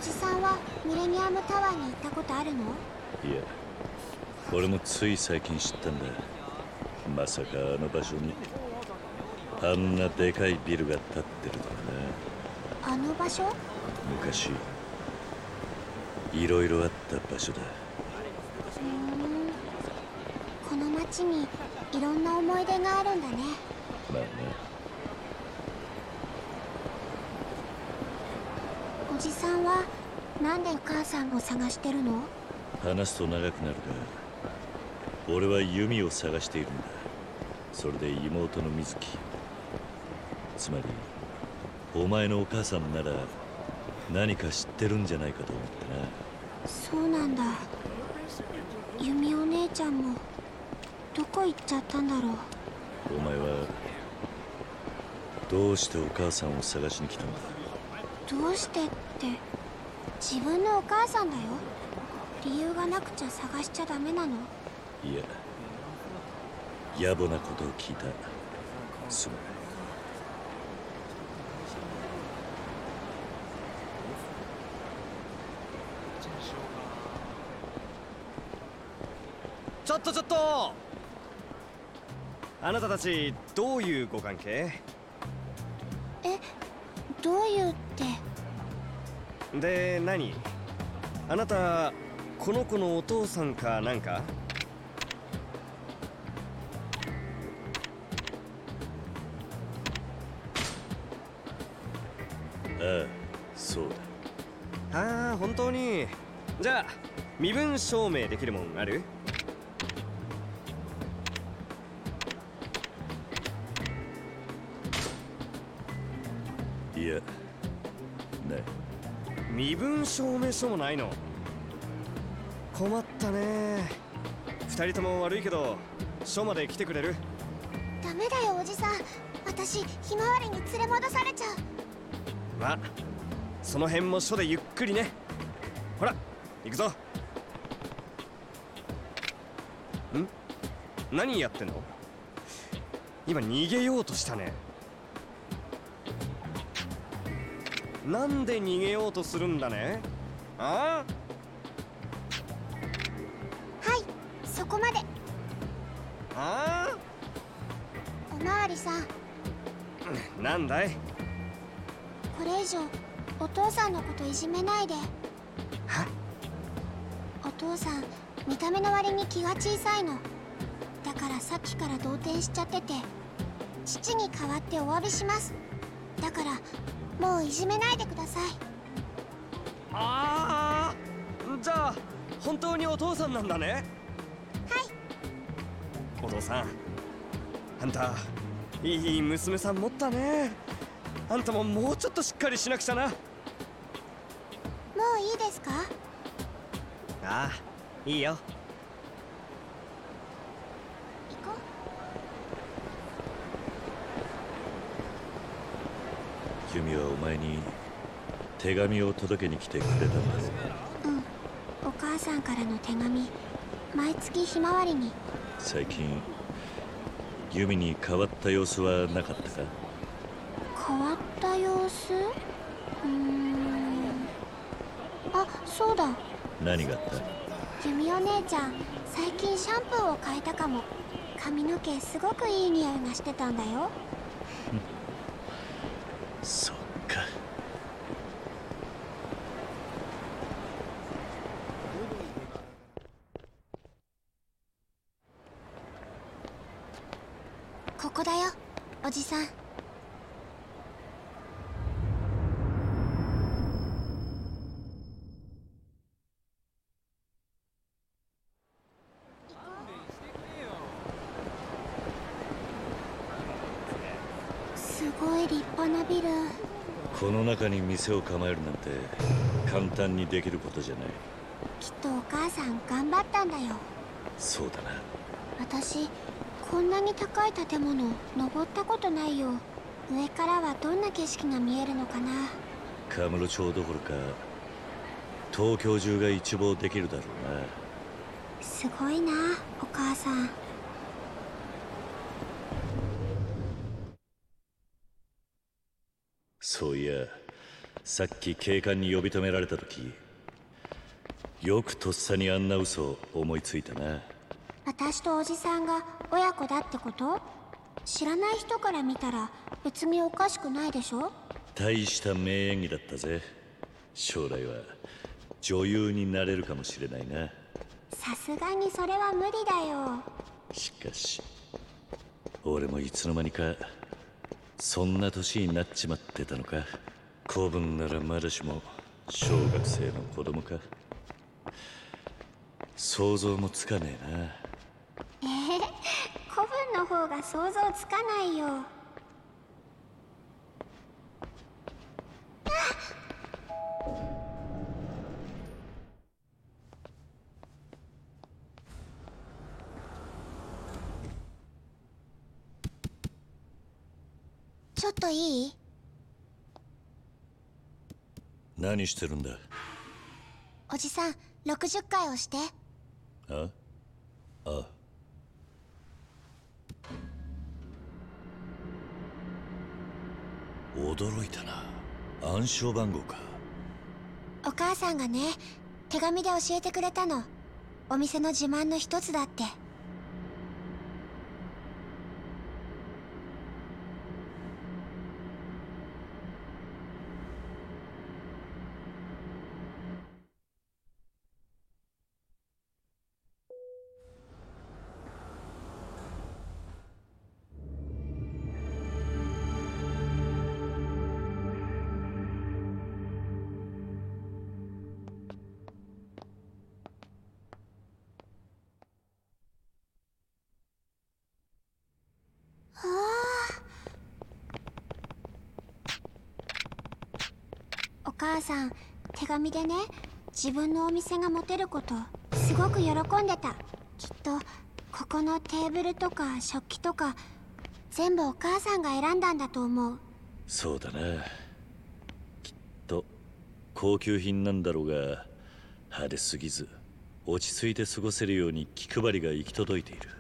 じさんはミレニアムタワーに行ったことあるの？ いや、俺もつい最近知ったんだ。まさかあの場所にあんなでかいビルが建ってるとはな。 あの場所？ 昔いろいろあった場所だ。 この町にいろんな思い出があるんだね。 まあね。 おじさんはなんでお母さんを探してるの？ 話すと長くなるが、俺は弓を探しているんだ。それで妹の水木、つまりお前のお母さんなら何か知ってるんじゃないかと思ってな。 そうなんだ。弓お姉ちゃんもどこ行っちゃったんだろう。 お前はどうしてお母さんを探しに来たんだ？ どうしてって自分のお母さんだよ。理由がなくちゃ探しちゃダメなの？ いや、野暮なことを聞いた。すまない。 ちょっとあなたたちどういうご関係？ どういうって？ で、何？あなたこの子のお父さんかなんか？ ああ、そうだ。 ああ、本当に。じゃあ身分証明できるもんある？ いや、ない。 身分証明書もないの？困ったね。二人とも悪いけど署まで来てくれる？ ダメだよおじさん。私ひまわりに連れ戻されちゃう。 まあその辺も署でゆっくりね。ほら行くぞ。何やってんの？今逃げようとしたね。なんで逃げようとするんだね？あはい、そこまで。 あ？ おまわりさん、 なんだい？ これ以上お父さんのこといじめないで。 は？ お父さん見た目の割に気が小さいの。だからさっきから動転しちゃってて、父に代わってお詫びします。だからもういじめないでください。 ああ、じゃあ本当にお父さんなんだね。 はい。 お父さん、あんたいい娘さん持ったね。あんたももうちょっとしっかりしなくちゃな。 もういいですか？ ああ、いいよ。 行こユミはお前に手紙を届けに来てくれたんだ。 う。うん、お母さんからの手紙、毎月ひまわりに。 最近ユミに変わった様子はなかったか？ 変わった様子？あ、そうだ。 何があった？ ユミお姉ちゃん最近シャンプーを変えたかも。髪の毛すごくいい匂いがしてたんだよ。 そっか。 ここだよおじさん。すごい立派なビル。 この中に店を構えるなんて簡単にできることじゃない。 きっとお母さん頑張ったんだよ。 そうだな。 私こんなに高い建物登ったことないよ。上からはどんな景色が見えるのかな。 カムロ町どころか東京中が一望できるだろうな。 すごいなお母さん。 そういや、 さっき警官に呼び止められた時、よくとっさにあんな嘘を思いついたな。 私とおじさんが親子だってこと？知らない人から見たら別におかしくないでしょ？ 大した名演技だったぜ。将来は女優になれるかもしれないな。 さすがにそれは無理だよ。 しかし俺もいつの間にかそんな年になっちまってたのか。子分ならまだしも小学生の子供か。想像もつかねえな。 子分の方が想像つかないよ。ちょっといい？ 何してるんだ？ おじさん、60回押して。 ああ。驚いたな。暗証番号か。 お母さんがね、手紙で教えてくれたの。お店の自慢の一つだって。お母さん、手紙でね、自分のお店が持てることすごく喜んでた。きっとここのテーブルとか食器とか全部お母さんが選んだんだと思う。 そうだな。きっと高級品なんだろうが、派手すぎず落ち着いて過ごせるように気配りが行き届いている。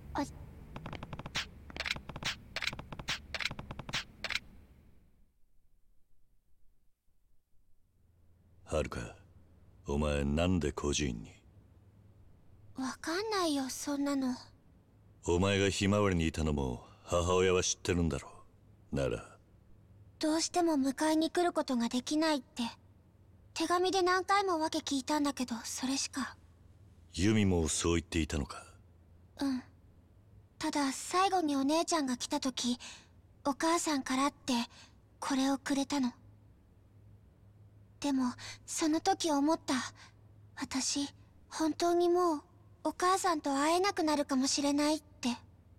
はるか、お前なんで孤児院に？ わかんないよ、そんなの。 お前がひまわりにいたのも母親は知ってるんだろう。ならどうしても迎えに来ることができないって手紙で何回も訳聞いたんだけど、それしか。 ユミもそう言っていたのか？ うん。ただ最後にお姉ちゃんが来た時、お母さんからってこれをくれたの。でもその時思った。私本当にもうお母さんと会えなくなるかもしれないって。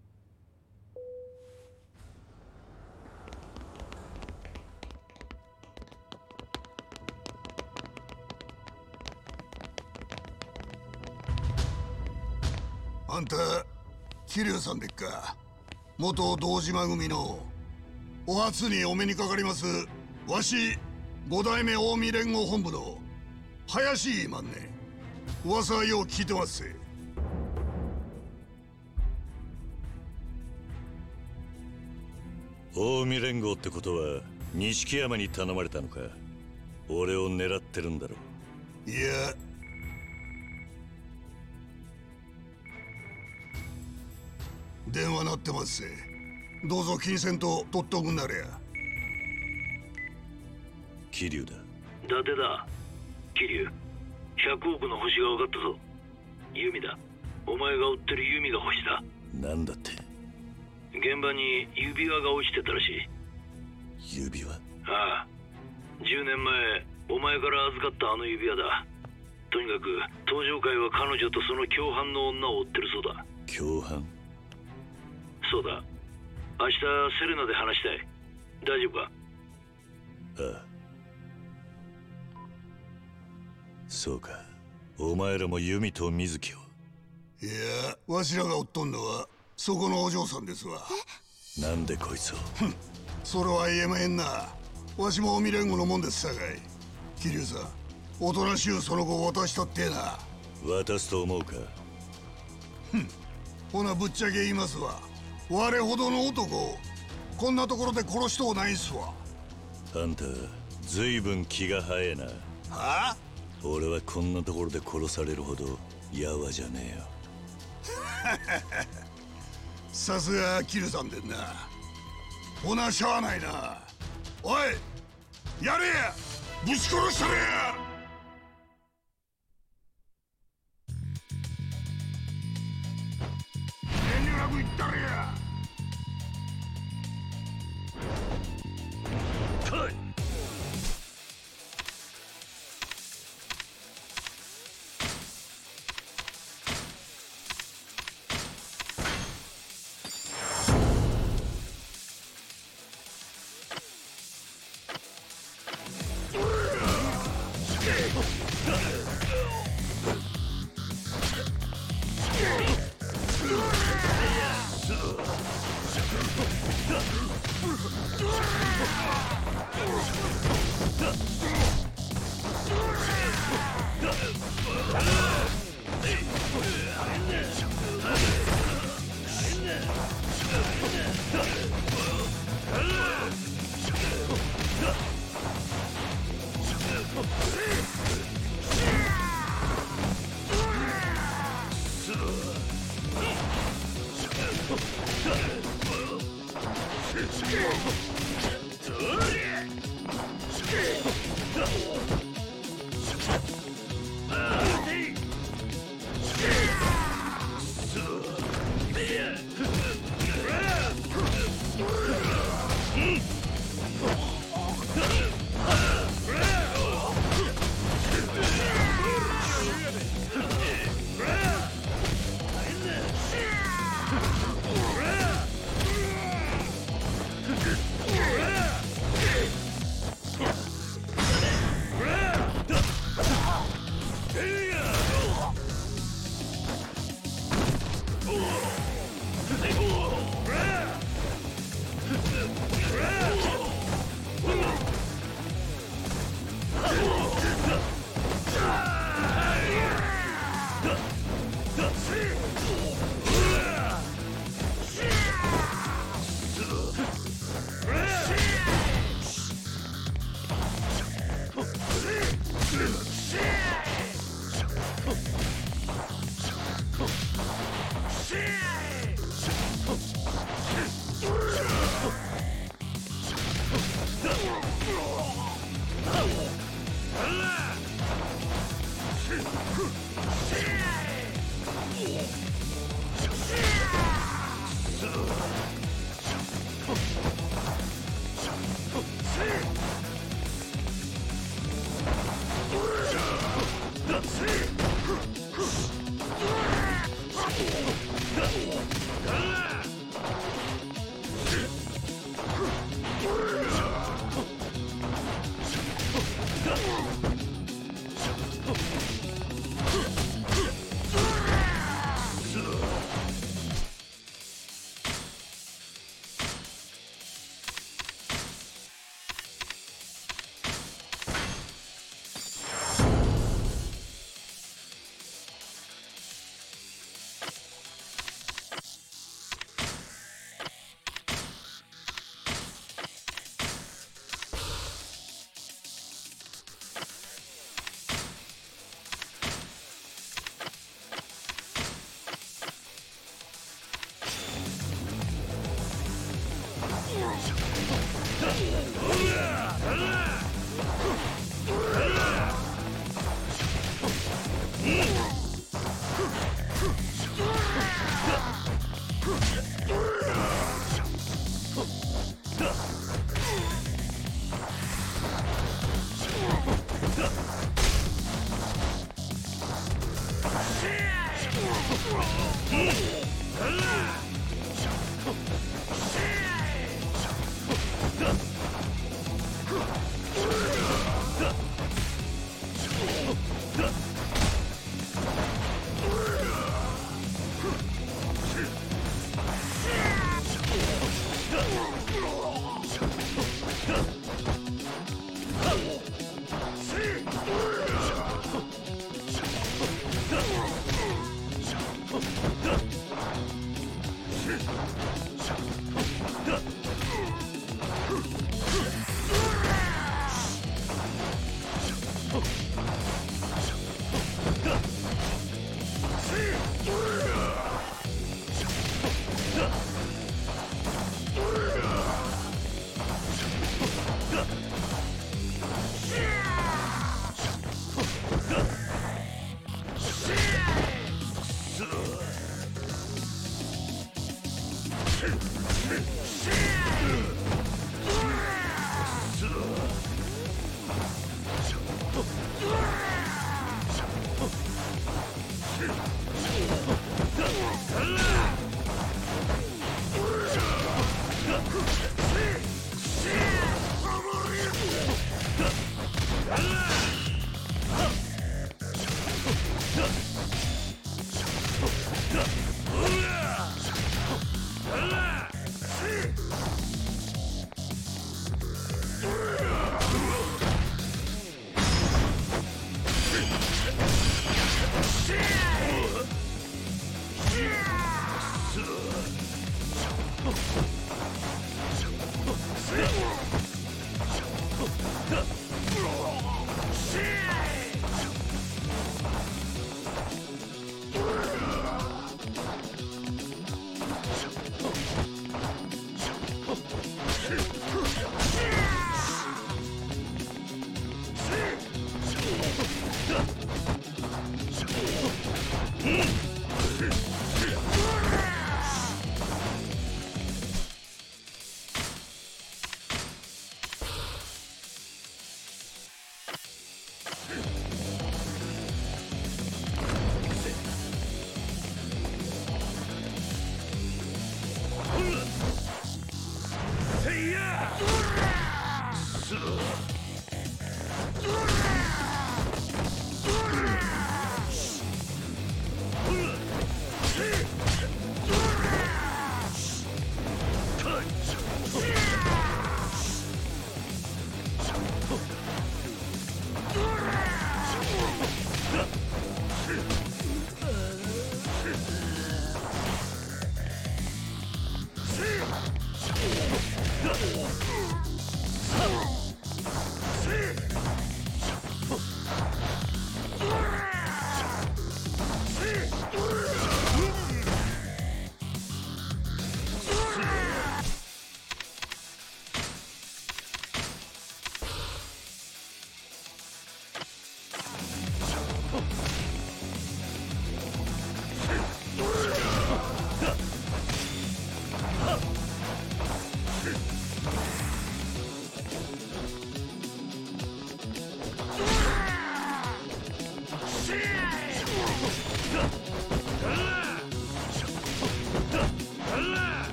あんた桐生さんでっか？元堂島組のお初にお目にかかります。わし五代目近江連合本部の林いまんね。噂はよう聞いてますぜ。 近江連合ってことは錦山に頼まれたのか？俺を狙ってるんだろいや、電話鳴ってますぜ。どうぞ金銭と取っとくんなれや。 桐生だ。 伊達だ。桐生、100億の星が分かったぞ。弓だ。お前が追ってる弓が星だ。 なんだって？ 現場に指輪が落ちてたらしい。 指輪？ ああ、10年前お前から預かったあの指輪だ。とにかく登場会は彼女とその共犯の女を追ってるそうだ。 共犯？ そうだ。明日セレナで話したい。大丈夫か？ ああ。そうか。お前らも弓と水木を。 いや、わしらが追っとんのはそこのお嬢さんですわ。 なんでこいつを？ それは言えまへんな。わしも近江連合のもんですさかい。桐生さん、おとなしゅうその子を渡したってな。 渡すと思うか？ ほなぶっちゃけ言いますわ。我ほどの男をこんなところで殺しとうないんすわ。 あんたずいぶん気が早えな。 はあ？ 俺はこんなところで殺されるほどやわじゃねえよ。 さすがキルさんでんな。ほなしゃあないな。おい、やれや、ぶち殺したれや。遠慮なく言ったれや。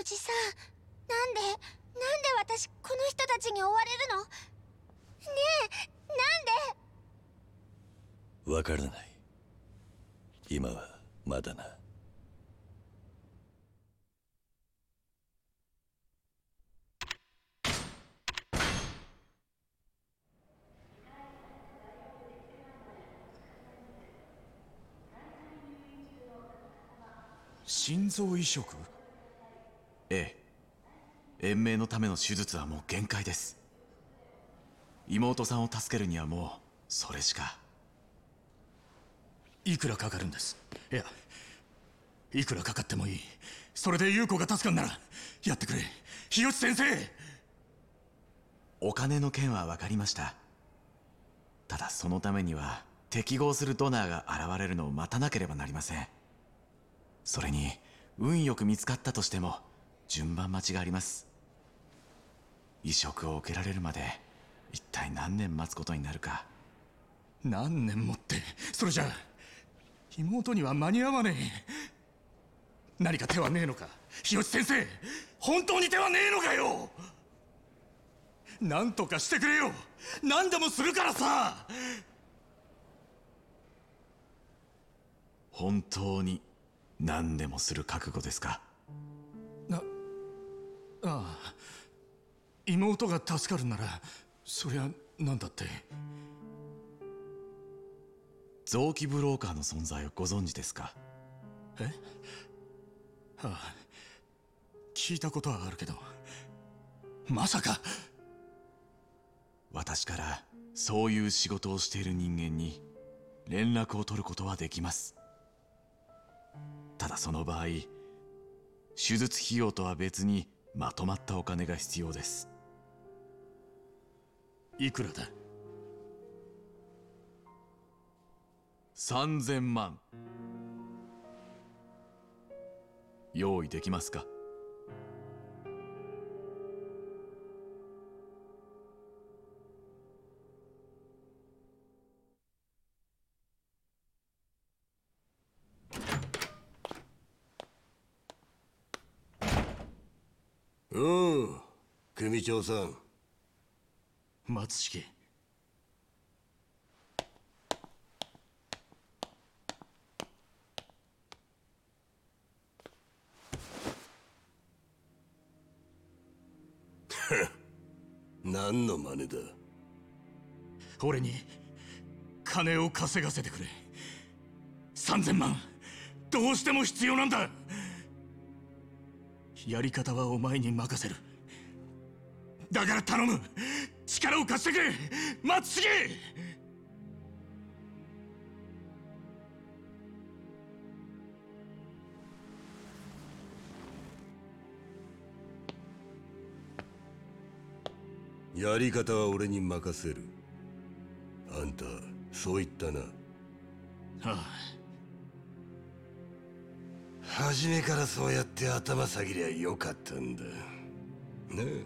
じさん、なんで私この人たちに追われるの？ねえ、なんで？ わからない。今はまだな。 心臓移植？ええ、延命のための手術はもう限界です。妹さんを助けるにはもうそれしか。 いくらかかるんです？いや、いくらかかってもいい。それで優子が助かるならやってくれ、日吉先生。 お金の件は分かりました。ただそのためには適合するドナーが現れるのを待たなければなりません。それに運よく見つかったとしても順番待ちがあります。移植を受けられるまで一体何年待つことになるか。 何年もって、それじゃあ妹には間に合わねえ。何か手はねえのか、日吉先生。本当に手はねえのかよ。何とかしてくれよ。何でもするからさ。 本当に何でもする覚悟ですか？ ああ、妹が助かるならそりゃ何だって。 臓器ブローカーの存在をご存知ですか？ え？ああ、聞いたことはあるけど、まさか。 私からそういう仕事をしている人間に連絡を取ることはできます。ただその場合、手術費用とは別にまとまったお金が必要です。 いくらだ ？3000万。用意できますか？ 組長さん。 松重。 何の真似だ？ 俺に金を稼がせてくれ。3000万どうしても必要なんだ。やり方はお前に任せる。だから頼む、力を貸してくれ、松重。 やり方は俺に任せる。あんたそう言ったな。 ああ、 初めからそうやって頭下げりゃよかったんだねえ。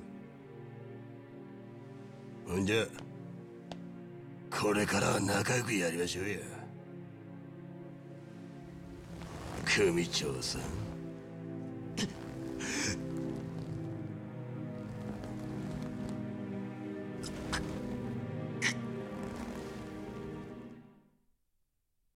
ほんじゃこれからは仲良くやりましょうや、組長さん。